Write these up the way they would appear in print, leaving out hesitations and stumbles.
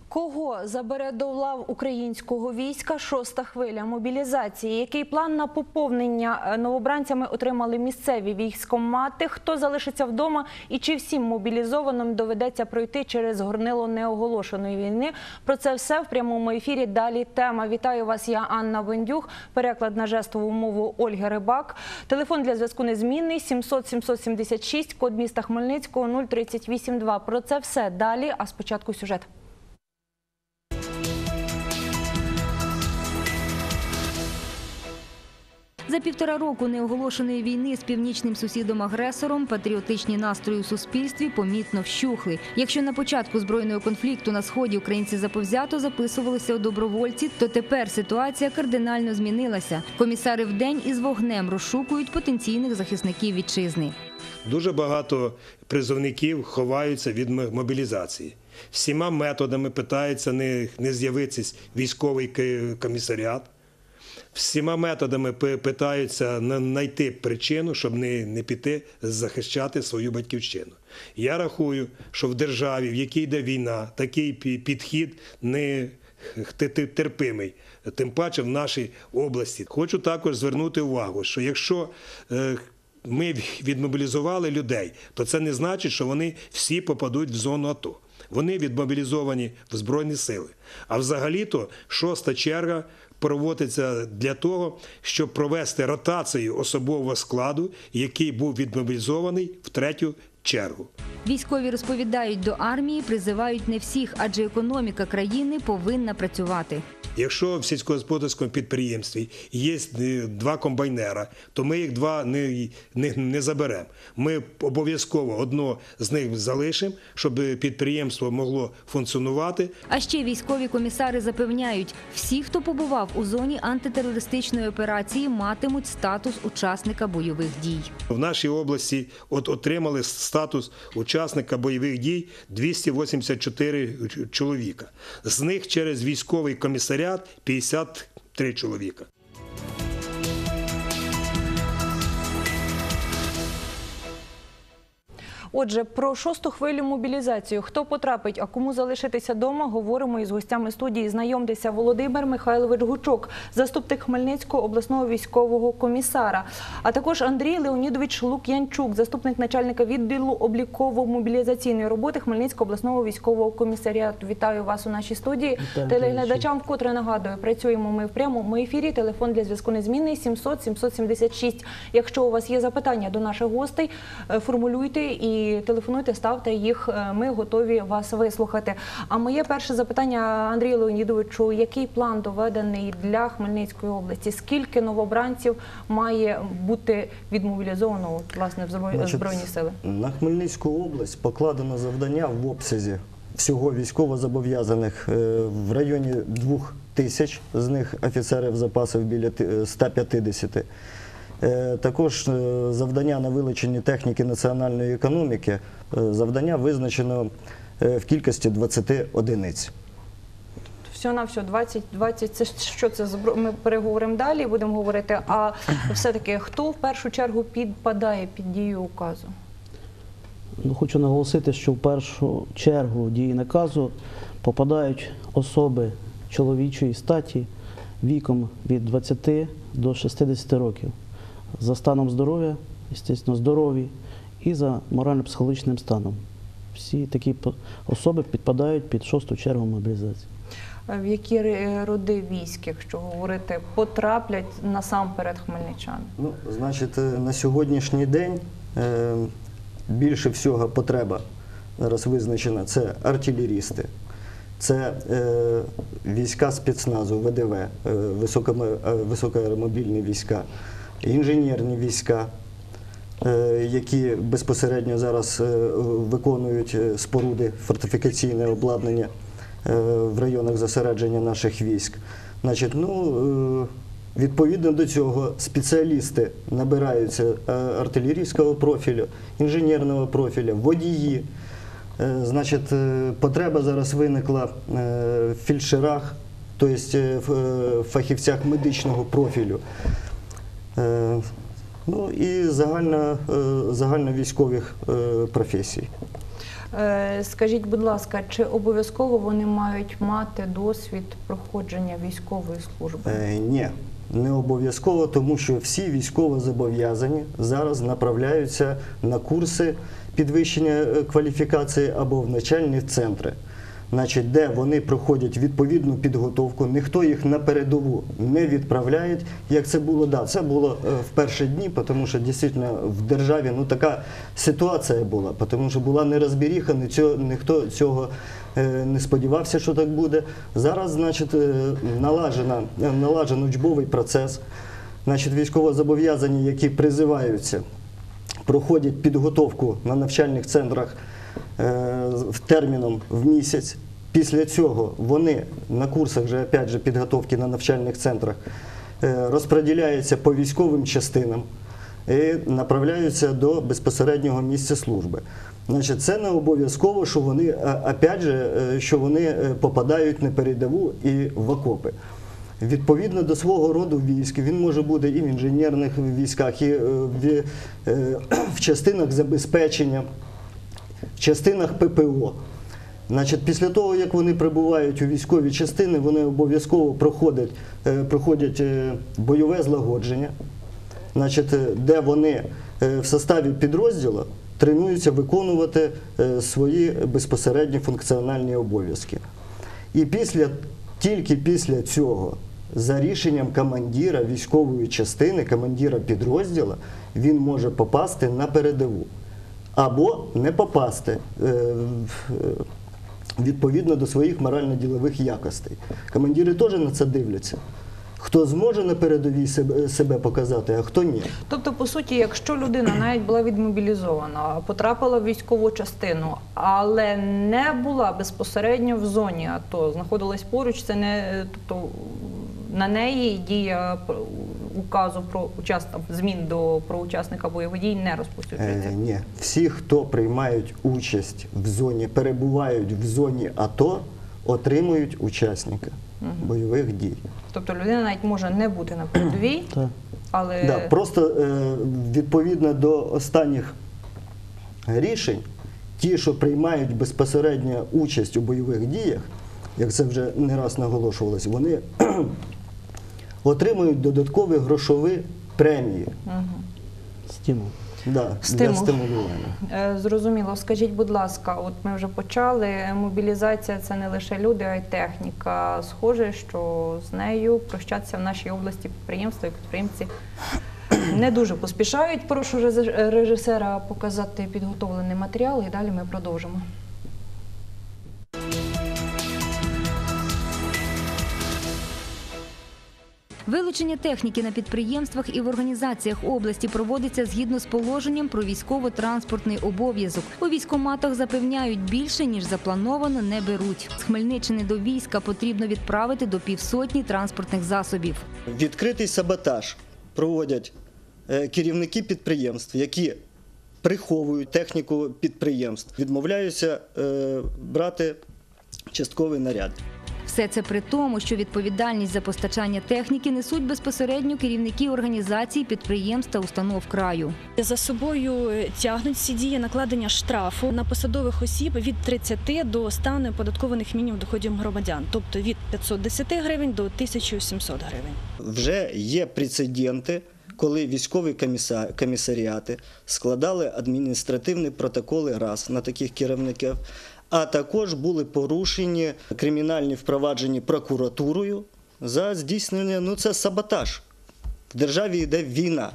Кого забере до лав українського війська шоста хвиля мобілізації? Який план на поповнення новобранцями отримали місцеві військкомати? Хто залишиться вдома і чи всім мобілізованим доведеться пройти через горнило неоголошеної війни? Про це все в прямому ефірі. Далі тема. Вітаю вас, я Анна Бендюх. Переклад на жестову мову Ольги Рибак. Телефон для зв'язку незмінний 700 776, код міста Хмельницького 0382. Про це все далі, а спочатку сюжет. За півтора року неоголошеної війни з північним сусідом-агресором патріотичні настрої у суспільстві помітно вщухли. Якщо на початку збройного конфлікту на Сході українці заповзято записувалися у добровольці, то тепер ситуація кардинально змінилася. Комісари вдень із вогнем розшукують потенційних захисників вітчизни. Дуже багато призовників ховаються від мобілізації. Всіма методами питаються не з'явитися військовий комісаріат. Всіма методами питаються знайти причину, щоб не піти захищати свою батьківщину. Я рахую, що в державі, в якій йде війна, такий підхід не терпимий, тим паче в нашій області. Хочу також звернути увагу, що якщо ми відмобілізували людей, то це не значить, що вони всі попадуть в зону АТО. Вони відмобілізовані в Збройні Сили. А взагалі-то шоста черга проводиться для того, щоб провести ротацію особового складу, який був відмобілізований в третю чергу. Військові розповідають, до армії призивають не всіх, адже економіка країни повинна працювати. Якщо в сільськогосподарському підприємстві є два комбайнера, то ми їх два не заберемо. Ми обов'язково одного з них залишимо, щоб підприємство могло функціонувати. А ще військові комісари запевняють, всі, хто побував у зоні антитерористичної операції, матимуть статус учасника бойових дій. В нашій області отримали статус учасника бойових дій 284 чоловіка. З них через військовий комісаріат 53 чоловіка. Отже, про шосту хвилю мобілізацію. Хто потрапить, а кому залишитися вдома, говоримо із гостями студії. Знайомтеся, Володимир Михайлович Гучок, заступник Хмельницького обласного військового комісара. А також Андрій Леонідович Лук'янчук, заступник начальника відділу обліково-мобілізаційної роботи Хмельницького обласного військового комісаріату. Вітаю вас у нашій студії. Телеглядачам вкотре нагадую, працюємо ми в прямому ефірі. Телефон для зв'язку незмінний 700 776. Якщо у вас є запитання до наших гостей, формулюйте і телефонуйте, ставте їх, ми готові вас вислухати. А моє перше запитання, Андрію Леонідовичу, який план доведений для Хмельницької області? Скільки новобранців має бути відмобілізовано, власне, в Збройні сили? На Хмельницьку область покладено завдання в обсязі всього військовозобов'язаних в районі 2000, з них офіцерів запасів біля 150. Також завдання на вилученні техніки національної економіки, завдання визначено в кількості 20 одиниць. Всього-навсього 20, це що це? Ми переговоримо далі, будемо говорити. А все-таки хто в першу чергу підпадає під дію указу? Хочу наголосити, що в першу чергу дії наказу попадають особи чоловічої статі віком від 20 до 60 років. За станом здоров'я, звісно, здорові, і за морально-психологічним станом. Всі такі особи підпадають під шосту чергу мобілізації. В які роди військ, якщо говорити, потраплять насамперед хмельничани? Ну, значить, на сьогоднішній день більше всього потреба зараз визначена – це артилерісти, це війська спецназу, ВДВ, високоаеромобільні війська, інженерні війська, які безпосередньо зараз виконують споруди, фортифікаційне обладнання в районах зосередження наших військ. Значить, відповідно до цього спеціалісти набираються артилерійського профілю, інженерного профілю, водії. Значить, потреба зараз виникла в фельдшерах, тобто в фахівцях медичного профілю. Ну і загальновійськових професій. Скажіть, будь ласка, чи обов'язково вони мають мати досвід проходження військової служби? Ні, не обов'язково, тому що всі військовозобов'язані зараз направляються на курси підвищення кваліфікації або в навчальні центри. Значить, де вони проходять відповідну підготовку, ніхто їх на передову не відправляє, як це було, це було в перші дні, тому що дійсно в державі така ситуація була, тому що була нерозберіха, ніхто цього не сподівався, що так буде. Зараз, значить, налажено учбовий процес, значить, військовозобов'язані, які призиваються, проходять підготовку на навчальних центрах терміном в місяць. Після цього вони на курсах опять же, підготовки на навчальних центрах розподіляються по військовим частинам і направляються до безпосереднього місця служби. Значить, це не обов'язково, що вони, опять же, що вони попадають на передову і в окопи. Відповідно до свого роду військ, він може бути і в інженерних військах, і в частинах забезпечення, в частинах ППО. Значить, після того, як вони прибувають у військові частини, вони обов'язково проходять бойове злагодження, значить, де вони в составі підрозділу тренуються виконувати свої безпосередні функціональні обов'язки. І тільки після цього, за рішенням командира військової частини, командира підрозділу, він може попасти на передову. Або не попасти відповідно до своїх морально-ділових якостей. Командири теж на це дивляться. Хто зможе на передовій себе показати, а хто ні. Тобто, по суті, якщо людина навіть була відмобілізована, потрапила в військову частину, але не була безпосередньо в зоні АТО, знаходилась поруч, це не, тобто, на неї дія указу про змін про учасника бойових дій не розповсюджується? Ні. Всі, хто приймають участь в зоні, перебувають в зоні АТО, отримують учасника бойових дій. Тобто людина навіть може не бути на передовій, але... Просто відповідно до останніх рішень, ті, що приймають безпосередньо участь у бойових діях, як це вже не раз наголошувалось, вони отримують додаткові грошові премії. Стимул. Для стимулювання. Зрозуміло. Скажіть, будь ласка, от ми вже почали, мобілізація – це не лише люди, а й техніка. Схоже, що з нею прощатися в нашій області підприємства і підприємці не дуже поспішають. Прошу режисера показати підготовлений матеріал і далі ми продовжимо. Вилучення техніки на підприємствах і в організаціях області проводиться згідно з положенням про військово-транспортний обов'язок. У військкоматах запевняють, більше, ніж заплановано, не беруть. З Хмельниччини до війська потрібно відправити до 500 транспортних засобів. Відкритий саботаж проводять керівники підприємств, які приховують техніку підприємств, відмовляються брати частковий наряд. Все це при тому, що відповідальність за постачання техніки несуть безпосередньо керівники організацій, підприємств та установ краю. За собою тягнуть ці дії накладення штрафу на посадових осіб від 30 до 100 неоподаткованих мінімумів доходів громадян, тобто від 510 гривень до 1700 гривень. Вже є прецеденти, коли військові комісаріати складали адміністративні протоколи на таких керівників, а також були порушені кримінальні впровадження прокуратурою за здійснення, це саботаж. В державі йде війна.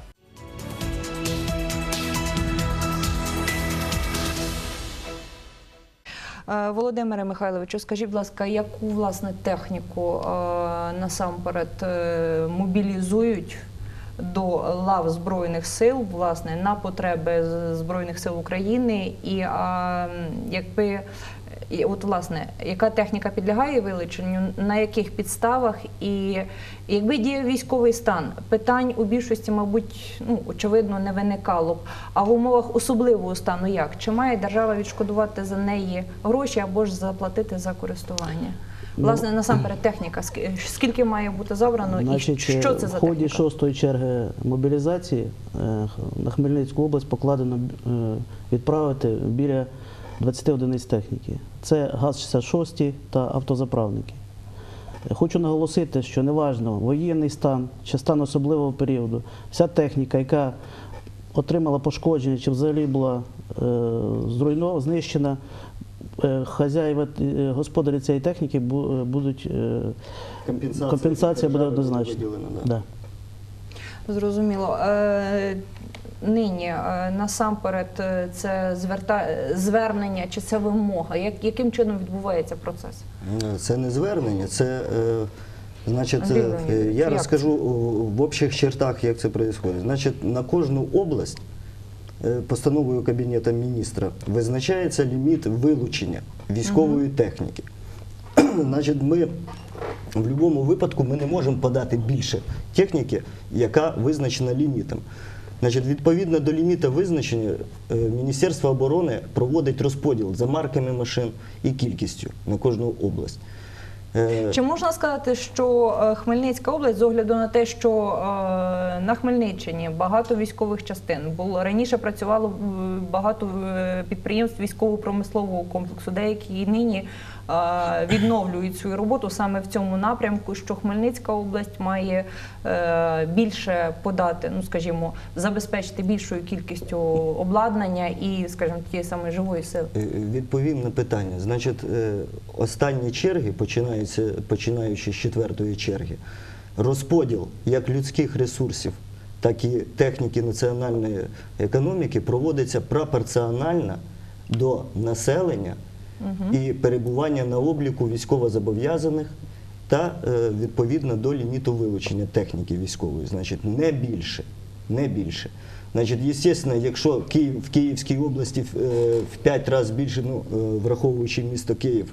Володимире Михайловичу, скажіть, будь ласка, яку, власне, техніку насамперед мобілізують до лав Збройних сил, власне, на потреби Збройних сил України, і власне, яка техніка підлягає вилученню, на яких підставах, і якби діяв військовий стан, питань у більшості, мабуть, очевидно, не виникало б. А в умовах особливого стану як? Чи має держава відшкодувати за неї гроші або ж заплатити за користування? Власне, насамперед, техніка. Скільки має бути забрано і що це за техніка? В ході 6-ї черги мобілізації на Хмельницьку область покладено відправити біля 20 одиниць техніки. Це ГАЗ-66 та автозаправники. Хочу наголосити, що неважно воєнний стан чи стан особливого періоду, вся техніка, яка отримала пошкодження чи взагалі була знищена, хазяїва, господарі цієї техніки будуть, компенсація буде однозначна. Да. Зрозуміло. Нині насамперед це звернення чи це вимога? Яким чином відбувається процес? Це не звернення, це, значить, Андрій Леонідович, я як розкажу в общих чертах, як це відбувається. Значить, на кожну область постановою Кабінету міністра визначається ліміт вилучення військової техніки. Значить, ми в будь-якому випадку ми не можемо подати більше техніки, яка визначена лімітом. Значить, відповідно до ліміта визначення, Міністерство оборони проводить розподіл за марками машин і кількістю на кожну область. Чи можна сказати, що Хмельницька область, з огляду на те, що на Хмельниччині багато військових частин, раніше працювало багато підприємств військово-промислового комплексу, деякі і нині відновлюють свою роботу саме в цьому напрямку, що Хмельницька область має більше подати, ну скажімо, забезпечити більшою кількістю обладнання і, скажімо, тієї самої живої сили? Відповім на питання. Значить, останні черги, починаючи з 4-ї черги, розподіл як людських ресурсів, так і техніки національної економіки проводиться пропорціонально до населення і перебування на обліку військовозобов'язаних та відповідно до ліміту вилучення техніки військової. Значить, не більше. Не більше. Значить, звісно, якщо в Київській області в 5 разів більше, ну, враховуючи місто Київ,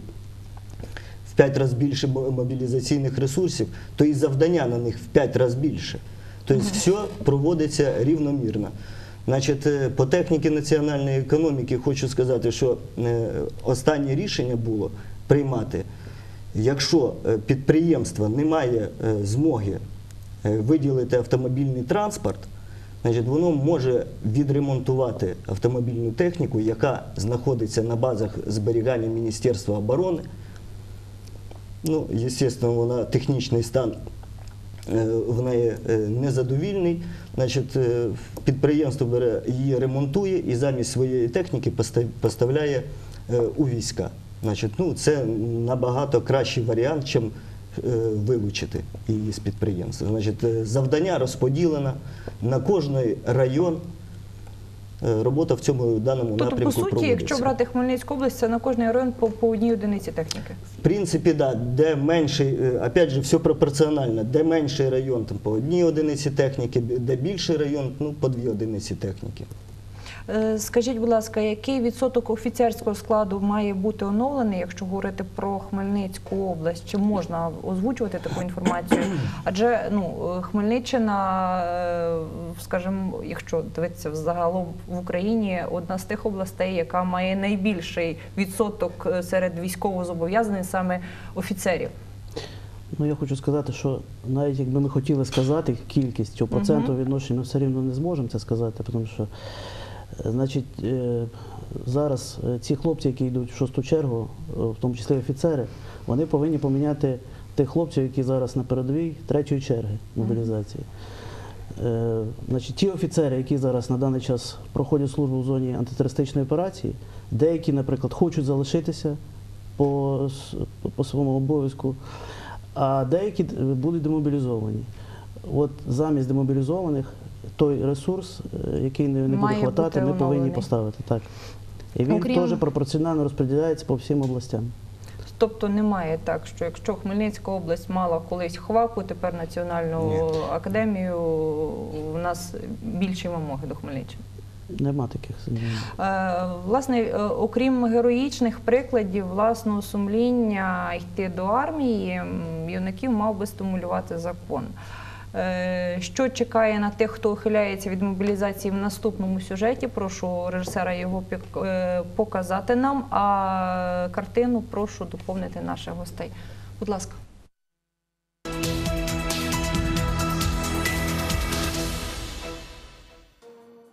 в 5 разів більше мобілізаційних ресурсів, то і завдання на них в 5 разів більше. Тобто все проводиться рівномірно. Значить, по техніці національної економіки хочу сказати, що останнє рішення було приймати, якщо підприємство не має змоги виділити автомобільний транспорт, значить, воно може відремонтувати автомобільну техніку, яка знаходиться на базах зберігання Міністерства оборони. Ну, звісно, вона технічний стан в неї незадовільний. Значить, підприємство бере, її ремонтує і замість своєї техніки поставляє у війська. Значить, ну, це набагато кращий варіант, ніж вилучити її з підприємства. Значить, завдання розподілено на кожний район. Робота в цьому даному напрямку проводиться. Тобто, по суті, якщо брати Хмельницьку область, це на кожний район по одній одиниці техніки? В принципі, так. Де менший, опять же, все пропорціонально. Де менший район, там по одній одиниці техніки, де більший район, ну, по 2 одиниці техніки. Скажіть, будь ласка, який відсоток офіцерського складу має бути оновлений, якщо говорити про Хмельницьку область? Чи можна озвучувати таку інформацію? Адже, ну, Хмельниччина, скажімо, якщо дивитися загалом в Україні, одна з тих областей, яка має найбільший відсоток серед військовозобов'язаних саме офіцерів. Ну, я хочу сказати, що навіть якби ми хотіли сказати кількість, у проценту відношення, ми все рівно не зможемо це сказати, тому що, значить, зараз ці хлопці, які йдуть в 6-ту чергу, в тому числі офіцери, вони повинні поміняти тих хлопців, які зараз на передовій 3-ї черги мобілізації. Значить, ті офіцери, які зараз на даний час проходять службу в зоні антитерористичної операції, деякі, наприклад, хочуть залишитися по своєму обов'язку, а деякі будуть демобілізовані. От замість демобілізованих той ресурс, який не буде хватати, ми повинні поставити. Так. І він теж пропорціонально розподіляється по всім областям. Тобто немає так, що якщо Хмельницька область мала колись ХВАПу, тепер Національну академію, у нас більші вимоги до Хмельниччини? Нема таких. Власне, окрім героїчних прикладів власного сумління йти до армії, юнаків мав би стимулювати закон. Що чекає на тих, хто ухиляється від мобілізації в наступному сюжеті? Прошу режисера його показати нам, а картину прошу доповнити наших гостей. Будь ласка.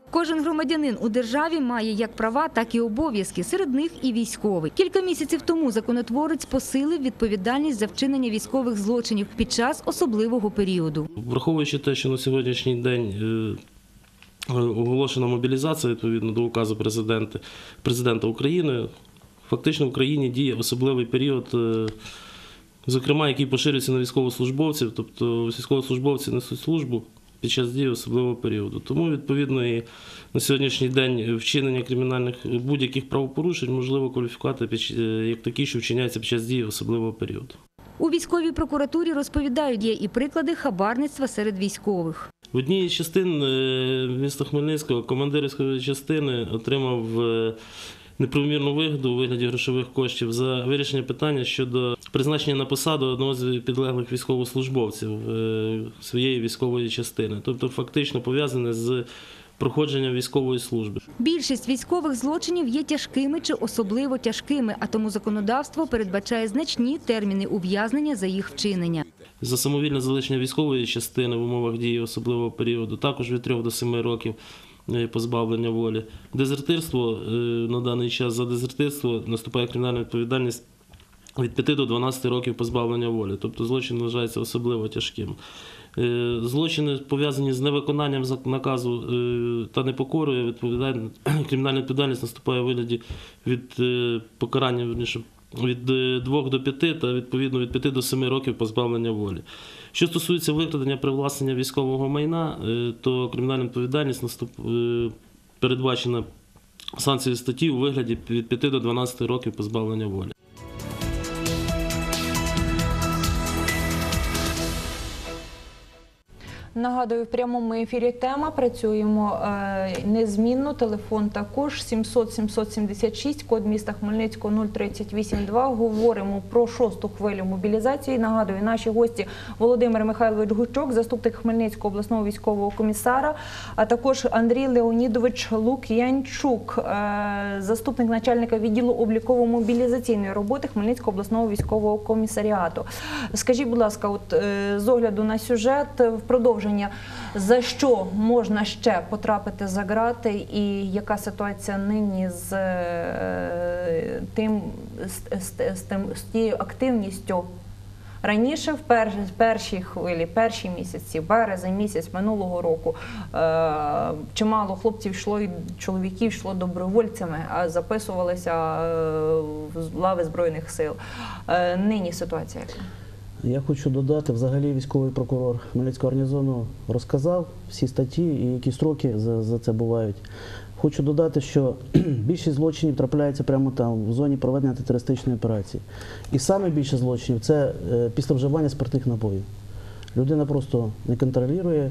Кожен громадянин у державі має як права, так і обов'язки, серед них і військовий. Кілька місяців тому законотворець посилив відповідальність за вчинення військових злочинів під час особливого періоду. Враховуючи те, що на сьогоднішній день оголошена мобілізація відповідно до указу президента України, фактично в Україні діє особливий період, зокрема, який поширюється на військовослужбовців, тобто військовослужбовці несуть службу під час дії особливого періоду. Тому, відповідно, і на сьогоднішній день вчинення кримінальних будь-яких правопорушень можливо кваліфікувати як такі, що вчиняються під час дії особливого періоду. У військовій прокуратурі розповідають, є і приклади хабарництва серед військових. В одній із частин міста Хмельницького командир військової частини отримав неправомірну вигоду у вигляді грошових коштів за вирішення питання щодо призначення на посаду одного з підлеглих військовослужбовців своєї військової частини. Тобто фактично пов'язане з проходженням військової служби. Більшість військових злочинів є тяжкими чи особливо тяжкими, а тому законодавство передбачає значні терміни ув'язнення за їх вчинення. За самовільне залишення військової частини в умовах дії особливого періоду також від 3 до 7 років позбавлення волі. Дезертирство, на даний час за дезертирство наступає кримінальна відповідальність від 5 до 12 років позбавлення волі. Тобто злочин вважається особливо тяжким. Злочини, пов'язані з невиконанням наказу та непокорою, кримінальна відповідальність наступає у вигляді від покарання від 2 до 5 та відповідно від 5 до 7 років позбавлення волі. Що стосується викрадення привласнення військового майна, то кримінальна відповідальність передбачена санкцією статті у вигляді від 5 до 12 років позбавлення волі. Нагадую, в прямому ефірі тема. Працюємо незмінно. Телефон також 700 776, код міста Хмельницького 0382. Говоримо про 6-ту хвилю мобілізації. Нагадую, наші гості Володимир Михайлович Гучок, заступник Хмельницького обласного військового комісара, а також Андрій Леонідович Лук'янчук, заступник начальника відділу обліково-мобілізаційної роботи Хмельницького обласного військового комісаріату. Скажіть, будь ласка, от з огляду на сюжет, впродовження, за що можна ще потрапити за ґрати і яка ситуація нині з тією активністю? Раніше, в першій хвилі, перші місяці, березень місяць минулого року, чимало хлопців йшло і чоловіків йшло добровольцями, а записувалися в лави Збройних сил. Нині ситуація яка? Я хочу додати, взагалі військовий прокурор Хмельницького гарнізону розказав всі статті і які строки за це бувають. Хочу додати, що більшість злочинів трапляється прямо там, в зоні проведення антитерористичної операції. І саме більше злочинів – це після вживання спиртних напоїв. Людина просто не контролює,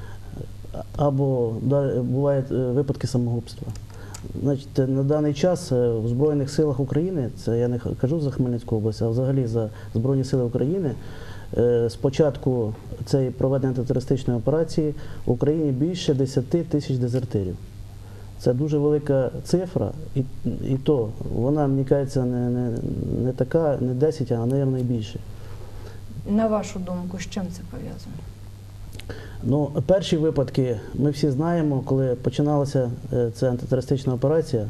або бувають випадки самогубства. Значить, на даний час в Збройних силах України, це я не кажу за Хмельницьку область, а взагалі за Збройні сили України, з початку цієї проведення антитерористичної операції в Україні більше 10 тисяч дезертирів. Це дуже велика цифра, і то вона, мені кажеться, не така, не 10, а, мабуть, більше. На вашу думку, з чим це пов'язано? Ну, перші випадки ми всі знаємо, коли починалася ця антитерористична операція,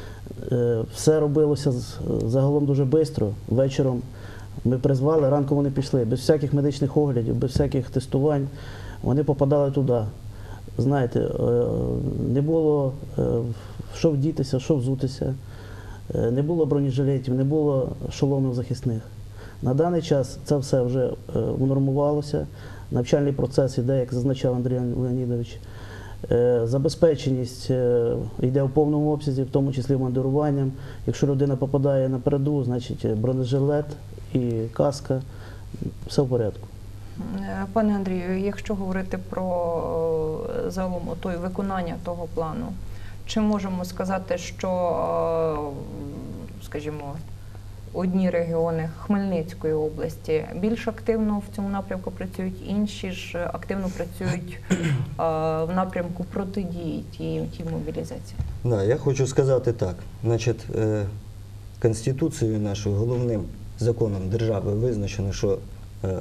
все робилося загалом дуже швидко. Вечором ми призвали, ранком вони пішли, без всяких медичних оглядів, без всяких тестувань, вони попадали туди. Знаєте, не було що вдітися, що взутися, не було бронежилетів, не було шоломів захисних. На даний час це все вже унормувалося. Навчальний процес йде, як зазначав Андрій Леонідович. Забезпеченість йде в повному обсязі, в тому числі мандируванням. Якщо людина попадає на переду, значить бронежилет і каска, все в порядку. Пане Андрію, якщо говорити про загалом виконання того плану, чи можемо сказати, що, скажімо, одні регіони Хмельницької області більш активно в цьому напрямку працюють, інші ж активно працюють в напрямку протидії тій мобілізації? Да, я хочу сказати так. Значить, Конституцією нашою, головним законом держави визначено, що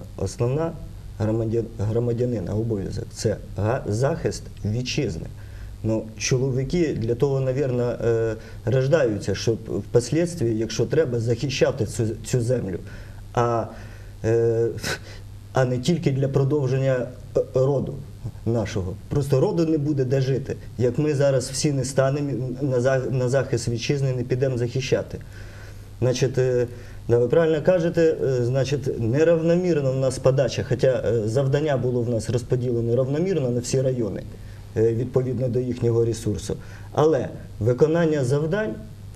основна громадянина обов'язок – це захист вітчизни. Ну, чоловіки для того, мабуть, рождаються, щоб впоследствии, якщо треба, захищати цю землю. А не тільки для продовження роду нашого. Просто роду не буде де жити, як ми зараз всі не станемо на захист вітчизни, не підемо захищати. Значить, ви правильно кажете, значить, неравномірно в нас подача, хоча завдання було в нас розподілено равномірно на всі райони, відповідно до їхнього ресурсу. Але виконання завдань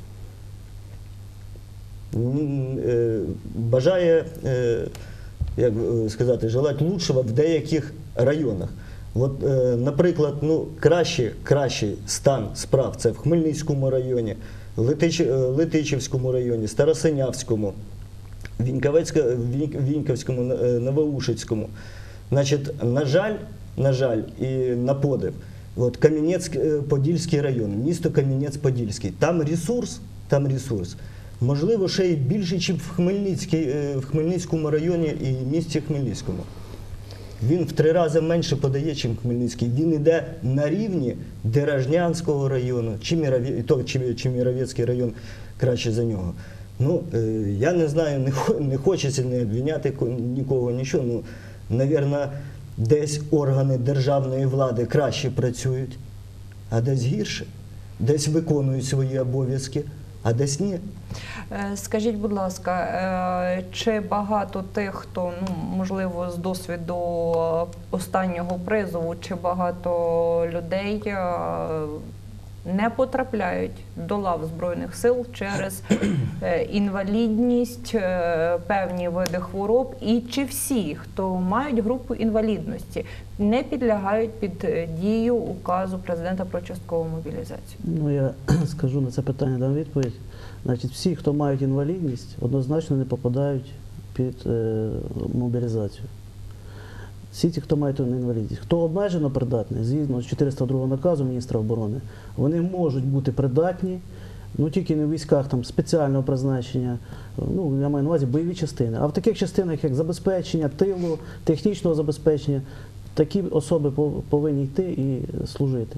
бажає, як сказати, желати лучшого в деяких районах. От, наприклад, кращий стан справ це в Хмельницькому районі, Летичівському районі, Старосинявському, Віньковському, Новоушицькому. Значить, на жаль, і на подив, от Кам'янець-Подільський район, місто Кам'янець-Подільський, там ресурс, можливо, ще й більше, ніж в Хмельницькому районі і місті Хмельницькому. Він в 3 рази менше подає, ніж Хмельницький. Він йде на рівні Деражнянського району, чи Міровецький район краще за нього. Ну, я не знаю, не хочеться не обвиняти нікого, нічого. Ну, навірно, десь органи державної влади краще працюють, а десь гірше. Десь виконують свої обов'язки, а десь ні. Скажіть, будь ласка, чи багато тих, хто, можливо, з досвіду останнього призову, чи багато людей не потрапляють до лав Збройних сил через інвалідність, певні види хвороб, і чи всі, хто мають групу інвалідності, не підлягають під дію указу президента про часткову мобілізацію? Ну, я скажу на це питання, дам відповідь. Значить, всі, хто мають інвалідність, однозначно не попадають під мобілізацію. Всі ті, хто мають інвалідність. Хто обмежено придатний, згідно з 402 наказу міністра оборони, вони можуть бути придатні, тільки не в військах там, спеціального призначення, я маю на увазі бойові частини. А в таких частинах, як забезпечення тилу, технічного забезпечення, такі особи повинні йти і служити.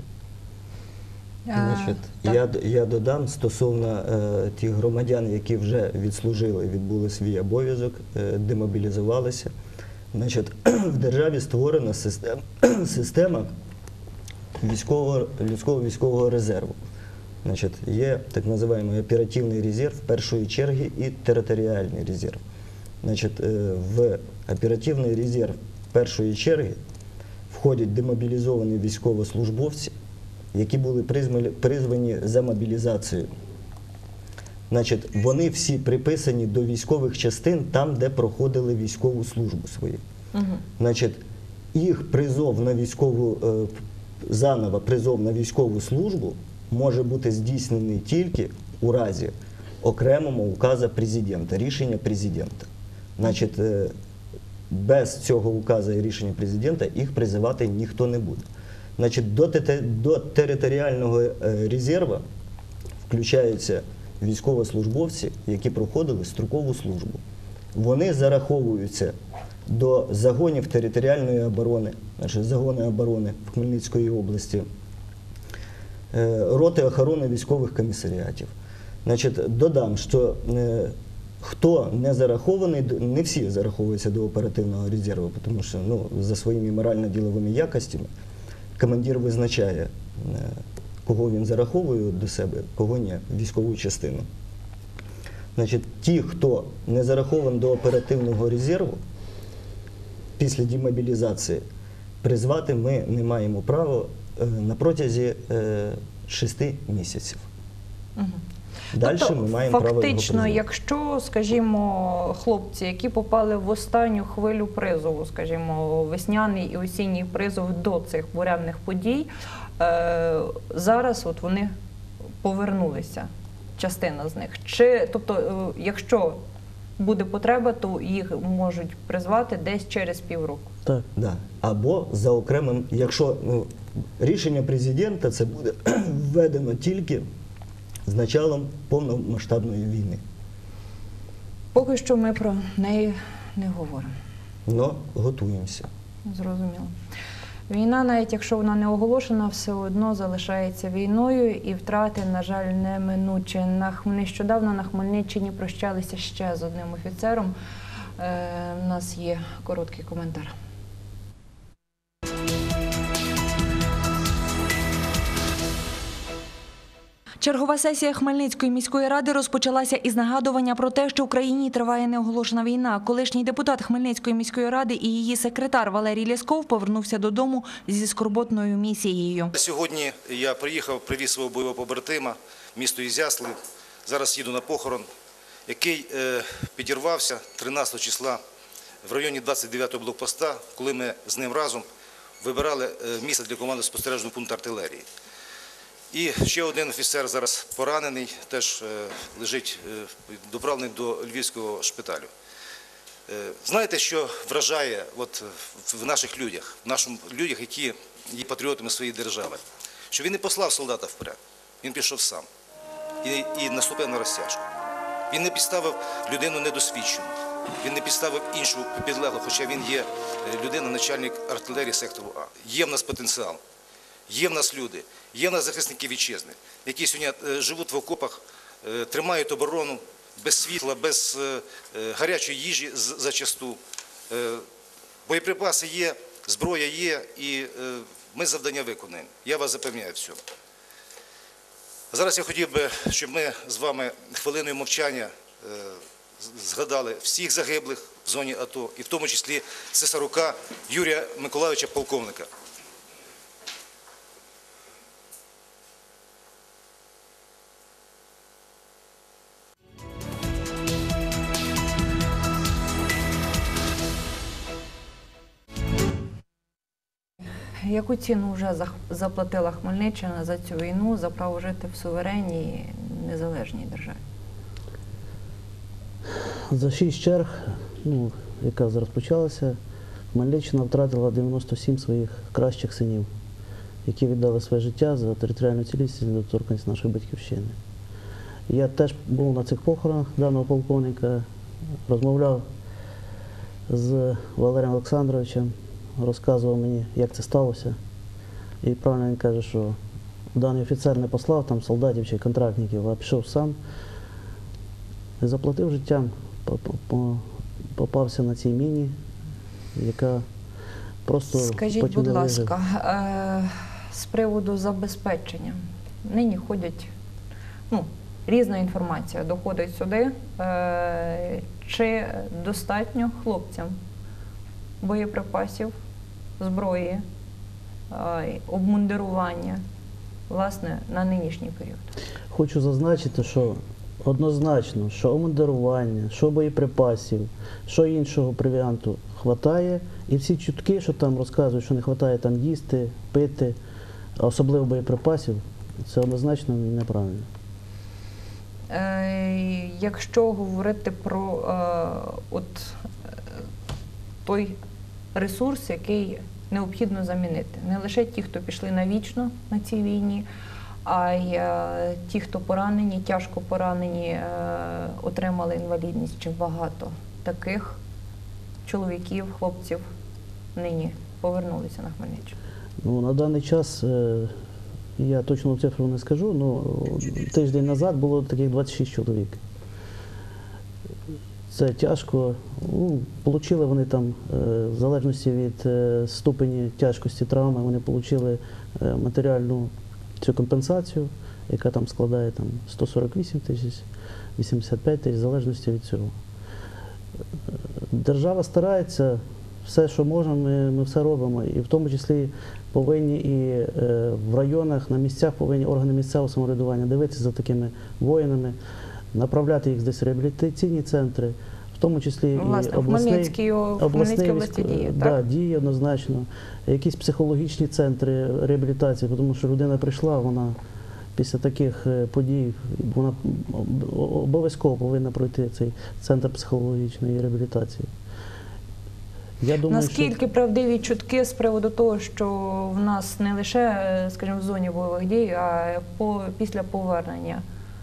Значить, я додам стосовно тих громадян, які вже відслужили, відбули свій обов'язок, демобілізувалися. Значить, в державі створена система людського військового резерву. Значить, є так називаємо оперативний резерв першої черги і територіальний резерв. Значить, в оперативний резерв першої черги входять демобілізовані військовослужбовці, які були призвані за мобілізацію. Значить, вони всі приписані до військових частин там, де проходили військову службу свою. Значить, їх призов на заново призов на військову службу може бути здійснений тільки у разі окремого указу президента, рішення президента. Значить, без цього указу і рішення президента їх призивати ніхто не буде. Значить, до територіального резерву включаються військовослужбовці, які проходили строкову службу. Вони зараховуються до загонів територіальної оборони, значить, загони оборони в Хмельницької області, роти охорони військових комісаріатів. Значить, додам, що хто не зарахований, не всі зараховуються до оперативного резерву, тому що за своїми морально-діловими якостями командир визначає, кого він зараховує до себе, кого ні, військову частину. Значить, ті, хто не зарахований до оперативного резерву, після демобілізації призвати ми не маємо права на протязі 6 місяців. Далі ми маємо право його призвати. Фактично, якщо, скажімо, хлопці, які попали в останню хвилю призову, скажімо, весняний і осінній призов до цих буремних подій, зараз от вони повернулися, частина з них. Тобто, якщо буде потреба, то їх можуть призвати десь через півроку? Так. Да. Або за окремим, якщо рішення президента, це буде введено тільки з початком повномасштабної війни. Поки що ми про неї не говоримо. Но готуємося. Зрозуміло. Війна, навіть якщо вона не оголошена, все одно залишається війною, і втрати, на жаль, неминучі. Нещодавно на Хмельниччині прощалися ще з одним офіцером. У нас є короткий коментар. Чергова сесія Хмельницької міської ради розпочалася із нагадування про те, що в країні триває неоголошена війна. Колишній депутат Хмельницької міської ради і її секретар Валерій Лясков повернувся додому зі скорботною місією. Сьогодні я приїхав, привіз свого бойового побратима, місто Ізяслав. Зараз їду на похорон, який підірвався 13 числа в районі 29-го блокпоста, коли ми з ним разом вибирали місце для команди спостережного пункту артилерії. І ще один офіцер зараз поранений, теж лежить, доправлений до Львівського шпиталю. Знаєте, що вражає в наших людях, які є патріотами своєї держави? Що він не послав солдата вперед, він пішов сам і наступив на розтяжку. Він не підставив людину недосвідчену, він не підставив іншу підлеглу, хоча він є людина, начальник артилерії сектору А. Є в нас потенціал. Є в нас люди, є в нас захисники вітчизни, які сьогодні живуть в окопах, тримають оборону без світла, без гарячої їжі зачасту. Боєприпаси є, зброя є, і ми завдання виконуємо. Я вас запевняю в цьому. Зараз я хотів би, щоб ми з вами хвилиною мовчання згадали всіх загиблих в зоні АТО, і в тому числі Цесарука Юрія Миколайовича, полковника. Яку ціну вже заплатила Хмельниччина за цю війну, за право жити в суверенній, незалежній державі? За 6 черг, яка зараз почалася, Хмельниччина втратила 97 своїх кращих синів, які віддали своє життя за територіальну цілісність і недоторканність нашої батьківщини. Я теж був на цих похоронах даного полковника, розмовляв з Валерієм Олександровичем, розказував мені, як це сталося. І правильно він каже, що даний офіцер не послав там солдатів чи контрактників, а пішов сам і заплатив життям, попався на цій міні, яка просто Скажіть, потім будь не вижив. ласка, з приводу забезпечення. Нині ходять, різна інформація доходить сюди. Чи достатньо хлопцям боєприпасів, зброї, обмундирування, власне, на нинішній період? Хочу зазначити, що однозначно, що обмундирування, що боєприпасів, що іншого провіанту хватає. І всі чутки, що там розказують, що не вистачає там їсти, пити, а особливо боєприпасів, це однозначно неправильно. Якщо говорити про той ресурс, який необхідно замінити. Не лише ті, хто пішли навічно на цій війні, а й ті, хто поранені, тяжко поранені, отримали інвалідність. Чи багато таких чоловіків, хлопців нині повернулися на Хмельниччину? На даний час, я точну цифру не скажу, тиждень назад було таких 26 чоловік. Це тяжко. Получили вони там, в залежності від ступені тяжкості травми, вони отримали матеріальну цю компенсацію, яка там складає 148 тисяч, 85 тисяч, в залежності від цього. Держава старається, все, що можемо, ми все робимо. І в тому числі повинні і в районах, на місцях повинні органи місцевого самоврядування дивитися за такими воїнами, направляти їх десь в реабілітаційні центри, в тому числі і Хмельницькій області діє, так? Так, діє однозначно. Якісь психологічні центри реабілітації, тому що людина прийшла, вона після таких подій, вона обов'язково повинна пройти цей центр психологічної реабілітації. Я думаю, наскільки правдиві чутки з приводу того, що в нас не лише, скажімо, в зоні бойових дій, а після повернення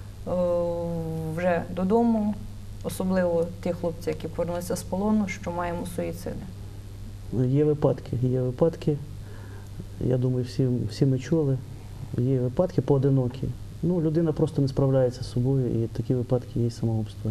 вже додому, особливо ті хлопці, які повернулися з полону, що маємо суїциди? Є випадки. я думаю, всі ми чули. Є випадки поодинокі. Ну, людина просто не справляється з собою, і такі випадки є самогубства.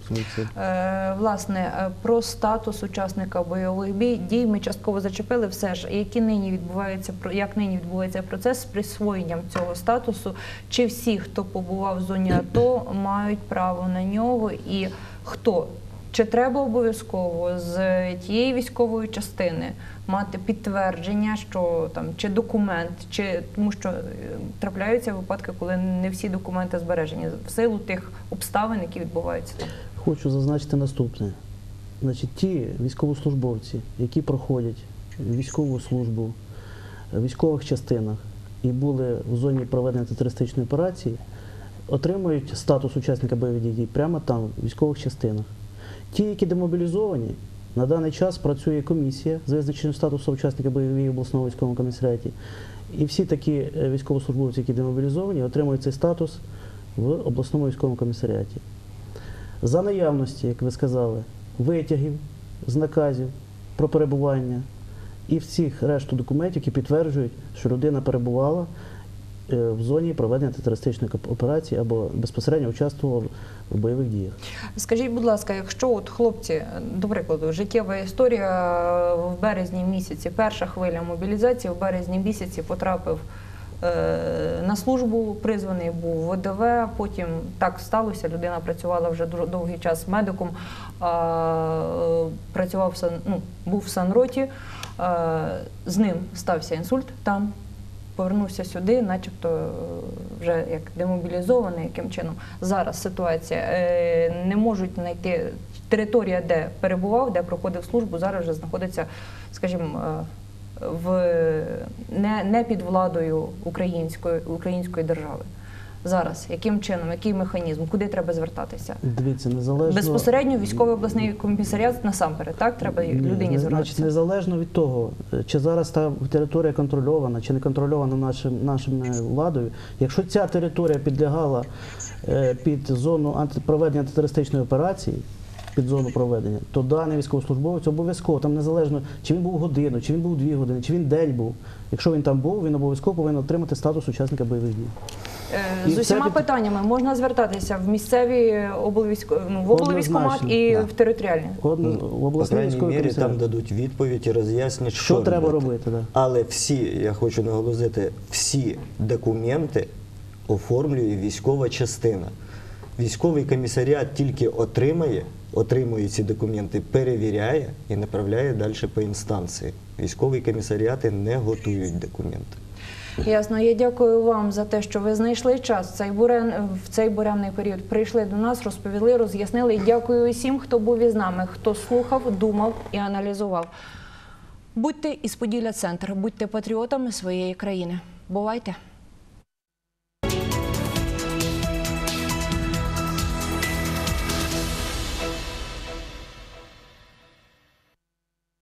Власне, про статус учасника бойових дій ми частково зачепили. Все ж, як нині відбувається процес з присвоєнням цього статусу? Чи всі, хто побував в зоні АТО, мають право на нього? І хто? Чи треба обов'язково з тієї військової частини мати підтвердження, що там чи документ, тому що трапляються випадки, коли не всі документи збережені в силу тих обставин, які відбуваються там? Хочу зазначити наступне. Значить, ті військовослужбовці, які проходять військову службу в військових частинах і були в зоні проведення антитерористичної операції, отримують статус учасника бойових дій прямо там, в військових частинах. Ті, які демобілізовані, на даний час працює комісія з визначенням статусу учасника бойових дій в обласному військовому комісаріаті. І всі такі військовослужбовці, які демобілізовані, отримують цей статус в обласному військовому комісаріаті. За наявності, як ви сказали, витягів з наказів про перебування і всіх решту документів, які підтверджують, що людина перебувала в зоні проведення антитерористичної операції або безпосередньо участвувала в бойових діях. Скажіть, будь ласка, якщо от хлопці, до прикладу, життєва історія в березні місяці, перша хвиля мобілізації в березні місяці потрапив на службу, призваний був в ВДВ, потім так сталося, людина працювала вже довгий час медиком, був в санроті, з ним стався інсульт там, повернувся сюди, начебто вже як демобілізований, яким чином. Зараз ситуація, не можуть знайти територія, де перебував, де проходив службу, зараз вже знаходиться, скажімо, не під владою української держави. Зараз, яким чином, який механізм, куди треба звертатися? Дивіться, незалежно... Безпосередньо військовий обласний комісаріат насамперед, так? Треба людині звертатися? Значить, незалежно від того, чи зараз та територія контрольована, чи не контрольована нашою владою, якщо ця територія підлягала під зону проведення антитерористичної операції, під зону проведення, то даний військовослужбовець обов'язково, там незалежно, чи він був годину, чи він був 2 години, чи він день був, якщо він там був, він обов'язково повинен отримати статус учасника бойових дій. З усіма питаннями можна звертатися в місцеві в облвійськкомат і в територіальні? В обласний По крайній військовий мірі комісаріат. там дадуть відповідь і роз'яснять, Що треба робити. Да. Але всі, я хочу наголосити, всі документи оформлює військова частина. Військовий комісаріат тільки отримує ці документи, перевіряє і направляє далі по інстанції. Військові комісаріати не готують документи. Ясно. Я дякую вам за те, що ви знайшли час в цей буремний період. Прийшли до нас, розповіли, роз'яснили. І дякую усім, хто був із нами, хто слухав, думав і аналізував. Будьте із Поділля Центр, будьте патріотами своєї країни. Бувайте!